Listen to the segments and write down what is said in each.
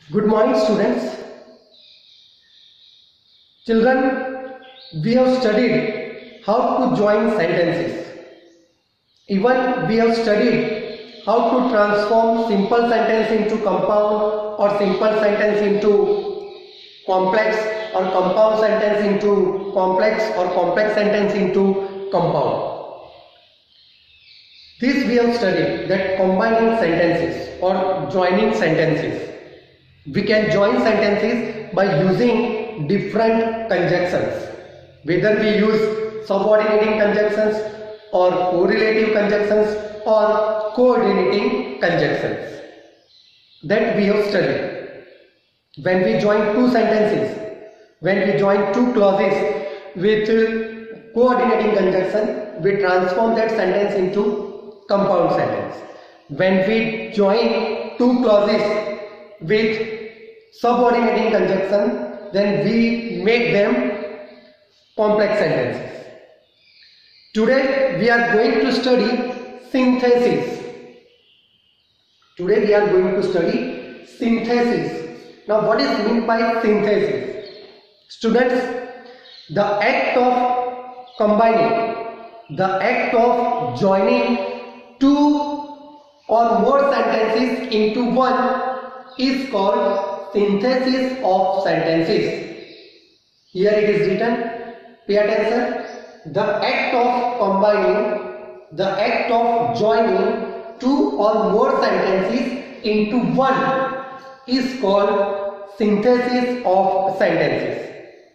Good morning, students. Children, we have studied how to join sentences. Even we have studied how to transform simple sentence into compound or simple sentence into complex or compound sentence into complex or complex sentence into compound. This we have studied, that combining sentences or joining sentences. We can join sentences by using different conjunctions, whether we use subordinating conjunctions or correlative conjunctions or coordinating conjunctions. That we have studied. When we join two sentences, when we join two clauses with coordinating conjunction, we transform that sentence into compound sentence. When we join two clauses with subordinating conjunction, then we make them complex sentences. Today we are going to study synthesis. Today we are going to study synthesis. Now what is meant by synthesis? Students, the act of combining, the act of joining two or more sentences into one is called synthesis of sentences. Here it is written, pay attention, the act of combining, the act of joining two or more sentences into one is called synthesis of sentences.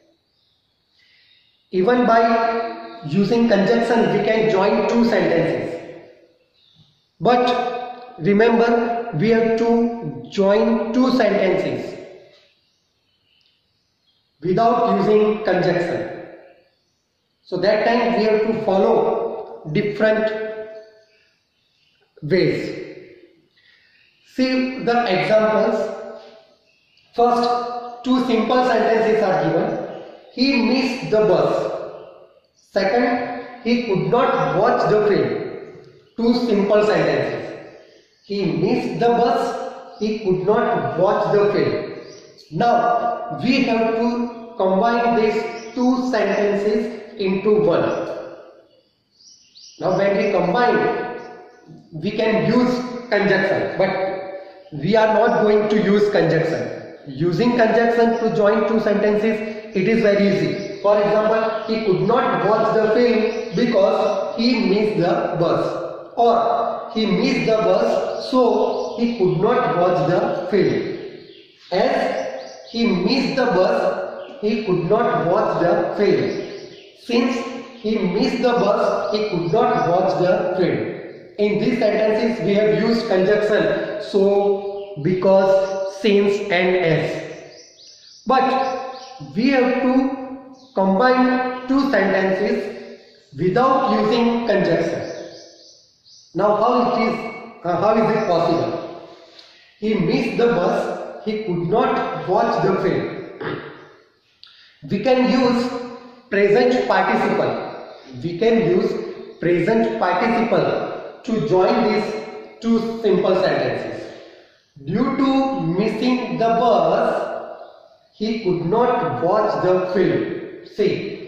Even by using conjunction we can join two sentences. But remember, we have to join two sentences without using conjunction. So that time we have to follow different ways. See the examples. First, two simple sentences are given. He missed the bus. Second, he could not watch the film. Two simple sentences. He missed the bus, he could not watch the film. Now, we have to combine these two sentences into one. Now, when we combine, we can use conjunction, but we are not going to use conjunction. Using conjunction to join two sentences, it is very easy. For example, he could not watch the film because he missed the bus. Or he missed the bus, so he could not watch the film. As he missed the bus, he could not watch the film. Since he missed the bus, he could not watch the film. In these sentences, we have used conjunction so, because, since and as. But we have to combine two sentences without using conjunction. Now how is it possible? He missed the bus, he could not watch the film. We can use present participle. We can use present participle to join these two simple sentences. Due to missing the bus, he could not watch the film. See,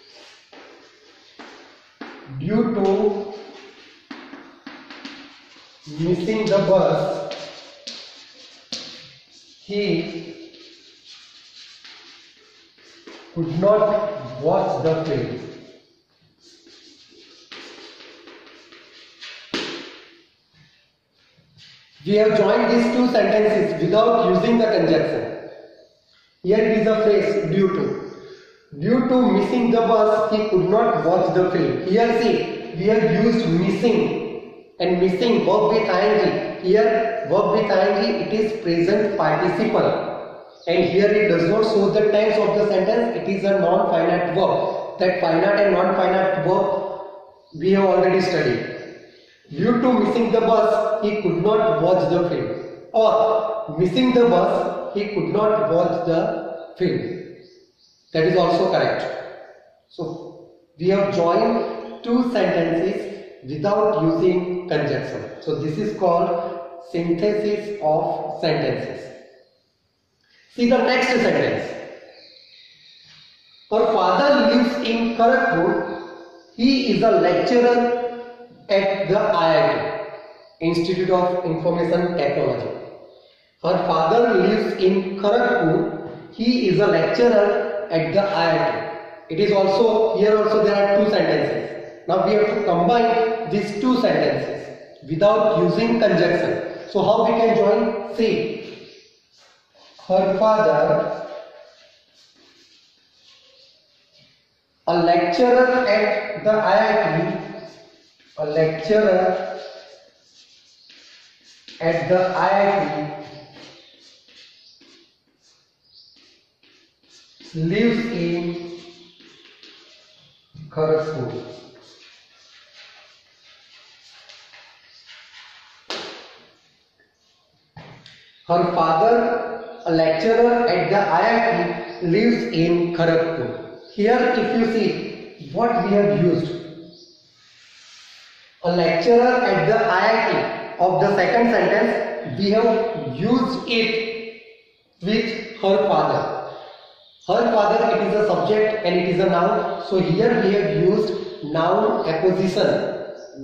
due to missing the bus, he could not watch the film. We have joined these two sentences without using the conjunction. Here it is a phrase, due to. Due to missing the bus, he could not watch the film. Here see, we have used missing. And missing, verb with ing. Here verb with ing, it is present participle. And here it does not show the tense of the sentence, it is a non-finite verb. That finite and non-finite verb we have already studied. Due to missing the bus, he could not watch the film. Or missing the bus, he could not watch the film. That is also correct. So we have joined two sentences without using conjunction. So this is called synthesis of sentences. See the next sentence. Her father lives in Kharagpur. He is a lecturer at the IIT, Institute of Information Technology. Her father lives in Kharagpur. He is a lecturer at the IIT. It is also, here also there are two sentences. Now we have to combine these two sentences without using conjunction. So how we can join? See, her father, a lecturer at the IIT, a lecturer at the IIT lives in Kharagpur. Her father, a lecturer at the IIT, lives in Kharagpur. Here if you see what we have used, a lecturer at the IIT of the second sentence, we have used it with her father. Her father, it is a subject and it is a noun. So here we have used noun apposition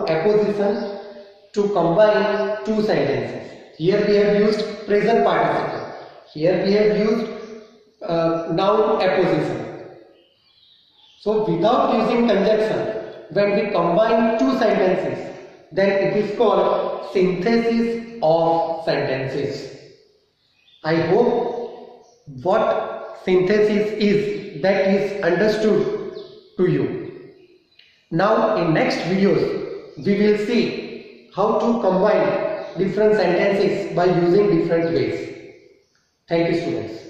to combine two sentences. Here we have used present participle. Here we have used noun apposition. So without using conjunction, when we combine two sentences, then it is called synthesis of sentences. I hope what synthesis is, that is understood to you. Now in next videos, we will see how to combine different sentences by using different ways. Thank you, students.